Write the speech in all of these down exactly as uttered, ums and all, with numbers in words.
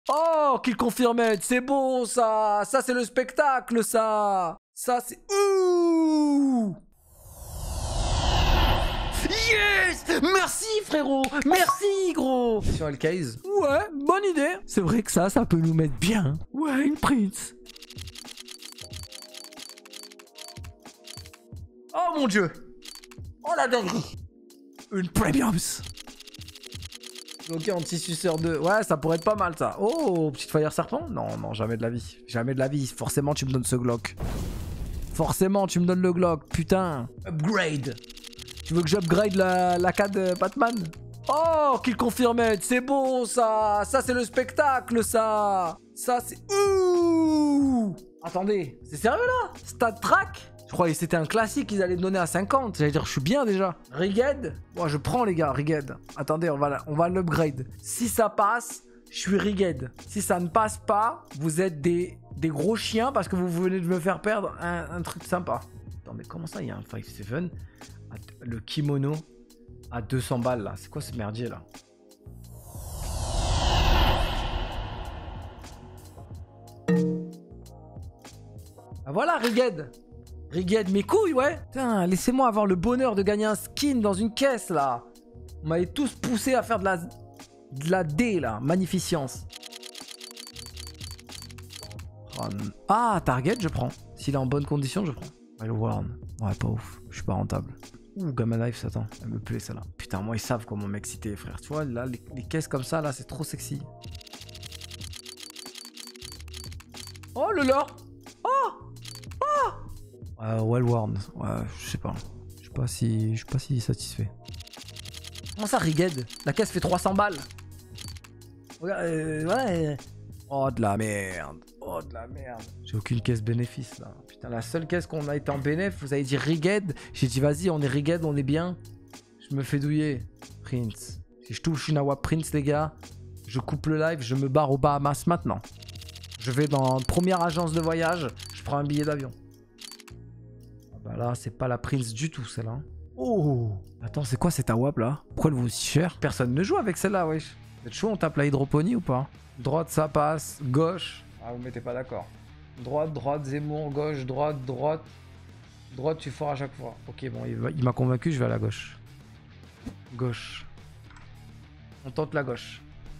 Oh, qu'il confirmait, c'est bon ça. Ça c'est le spectacle ça. Ça c'est... Ouh. Yes. Merci frérot. Merci gros. Sur le case. Ouais, bonne idée. C'est vrai que ça, ça peut nous mettre bien. Ouais, une prince. Oh mon dieu. Oh la dinguerie. Une premiums. Ok, anti-suceur deux. Ouais, ça pourrait être pas mal ça. Oh, petite fire serpent. Non, non, jamais de la vie. Jamais de la vie. Forcément, tu me donnes ce Glock. Forcément, tu me donnes le Glock. Putain. Upgrade. Tu veux que j'upgrade la, la C A de Batman? Oh, qu'il confirmait. C'est bon ça. Ça, c'est le spectacle ça. Ça, c'est... Ouh. Attendez, c'est sérieux là? Stade track? Je croyais que c'était un classique qu'ils allaient me donner à cinquante. J'allais dire, je suis bien déjà. Rigged? Moi, je prends les gars, Rigged. Attendez, on va, on va l'upgrade. Si ça passe, je suis Rigged. Si ça ne passe pas, vous êtes des, des gros chiens parce que vous venez de me faire perdre un, un truc sympa. Attends, mais comment ça, il y a un cinq sept? Le kimono à deux cents balles là. C'est quoi ce merdier là? Ah, voilà, Rigged. Rigged, mes couilles, ouais. Putain, laissez-moi avoir le bonheur de gagner un skin dans une caisse, là. On m'avait tous poussé à faire de la, de la D, là. Magnificence. Oh, ah, Target, je prends. S'il est en bonne condition, je prends. Wildworld. Ouais, pas ouf. Je suis pas rentable. Ouh, Gamma Knife, ça attend. Elle me plaît, celle-là. Putain, moi, ils savent comment m'exciter, frère. Tu vois, là, les, les caisses comme ça, là, c'est trop sexy. Oh, le lore. Oh. Euh, Wellworn, ouais, je sais pas. Je sais pas si, je suis pas si satisfait. Comment ça, Rigged? La caisse fait trois cents balles. Regarde, euh, ouais. Oh de la merde. Oh de la merde. J'ai aucune caisse bénéfice là. Putain, la seule caisse qu'on a été en bénéf, vous avez dit Rigged. J'ai dit vas-y, on est Rigged, on est bien. Je me fais douiller. Prince. Si je touche une Awa Prince, les gars, je coupe le live, je me barre aux Bahamas maintenant. Je vais dans une première agence de voyage, je prends un billet d'avion. Bah là, c'est pas la Prince du tout, celle-là. Oh! Attends, c'est quoi cette AWAP là? Pourquoi elle vaut aussi cher? Personne ne joue avec celle-là, wesh. Vous êtes chaud, on tape la hydroponie ou pas? Droite, ça passe. Gauche. Ah, vous mettez pas d'accord. Droite, droite, Zemmour, gauche, droite, droite. Droite, tu foires à chaque fois. Ok, bon, il m'a convaincu, je vais à la gauche. Gauche. On tente la gauche.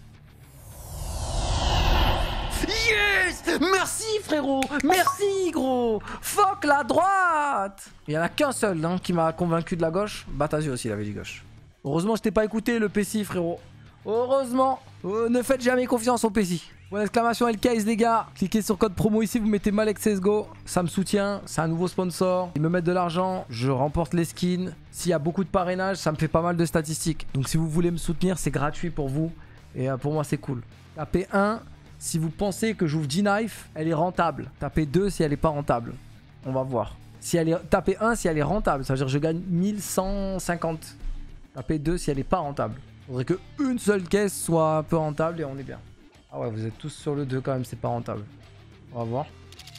Yes! Merci frérot! Merci gros! Fuck la droite! Il y en a qu'un seul hein, qui m'a convaincu de la gauche. Batazio aussi il avait dit gauche. Heureusement je t'ai pas écouté le P C I frérot. Heureusement. Euh, ne faites jamais confiance au P C I. Point d'exclamation L K S les gars. Cliquez sur code promo ici, vous mettez Malek C S G O. Ça me soutient, c'est un nouveau sponsor. Ils me mettent de l'argent, je remporte les skins. S'il y a beaucoup de parrainage, ça me fait pas mal de statistiques. Donc si vous voulez me soutenir, c'est gratuit pour vous. Et euh, pour moi c'est cool. Tapez un. Si vous pensez que j'ouvre dix knife, elle est rentable. Tapez deux si elle n'est pas rentable. On va voir. Si elle est... Tapez un si elle est rentable. Ça veut dire que je gagne mille cent cinquante. Tapez deux si elle n'est pas rentable. Il faudrait qu'une seule caisse soit un peu rentable et on est bien. Ah ouais, vous êtes tous sur le deux quand même, c'est pas rentable. On va voir.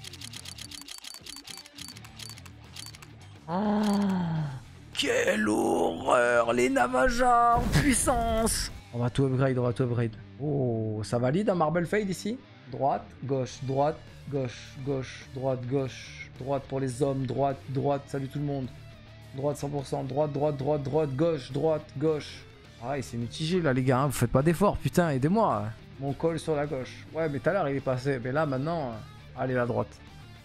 Oh, quelle horreur, les Navajas en puissance. On va tout upgrade, on va tout upgrade. Oh, ça valide un Marble Fade ici. Droite, gauche, droite, gauche, gauche, droite, gauche, droite pour les hommes, droite, droite, salut tout le monde. Droite cent pour cent, droite, droite, droite, droite, gauche, droite, gauche. Ah, c'est mitigé là les gars, hein. Vous faites pas d'efforts, putain, aidez-moi. Mon col sur la gauche. Ouais, mais tout à l'heure il est passé, mais là maintenant, euh... allez la droite.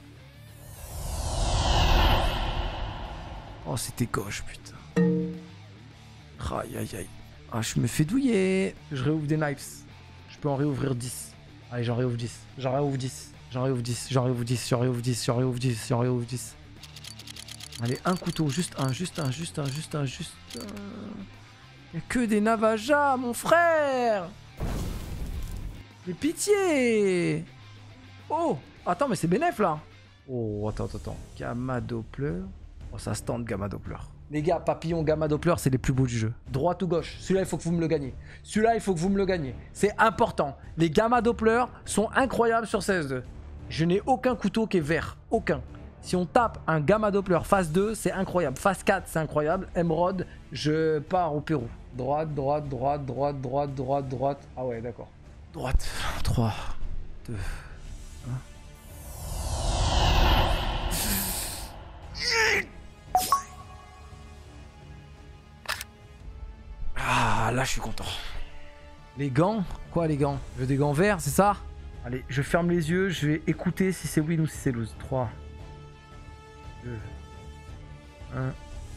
Oh, c'était gauche, putain. Aïe, aïe, aïe. Ah, je me fais douiller. Je réouvre des knives. Je peux en réouvrir dix. Allez, j'en réouvre dix. J'en réouvre dix. J'en réouvre dix. J'en réouvre dix. J'en réouvre dix. J'en réouvre dix. J'en réouvre dix. Allez, un couteau. Juste un, juste un, juste un, juste un, juste un. Y'a que des Navajas, mon frère. Mais pitié. Oh, attends, mais c'est bénef là. Oh, attends, attends, attends. Gamma Doppler. Oh, ça se tente, Gamma Doppler. Les gars, papillon, Gamma Doppler, c'est les plus beaux du jeu. Droite ou gauche? Celui-là, il faut que vous me le gagnez. Celui-là, il faut que vous me le gagnez. C'est important. Les Gamma Doppler sont incroyables sur C S deux. Je n'ai aucun couteau qui est vert. Aucun. Si on tape un Gamma Doppler phase deux, c'est incroyable. Phase quatre, c'est incroyable. Emerald, je pars au Pérou. Droite, droite, droite, droite, droite, droite, droite. Ah ouais, d'accord. Droite. trois, deux, un. Ah, là, je suis content. Les gants? Quoi, les gants? Je veux des gants verts, c'est ça? Allez, je ferme les yeux, je vais écouter si c'est win ou si c'est lose. trois, deux, un.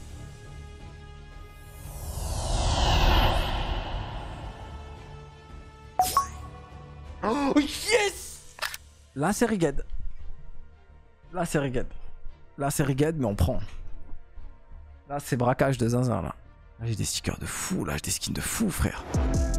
Oh yes! Là c'est Riged. Là c'est Riged. Là c'est Riged mais on prend. Là c'est braquage de zinzin là. Là j'ai des stickers de fou, là j'ai des skins de fou frère.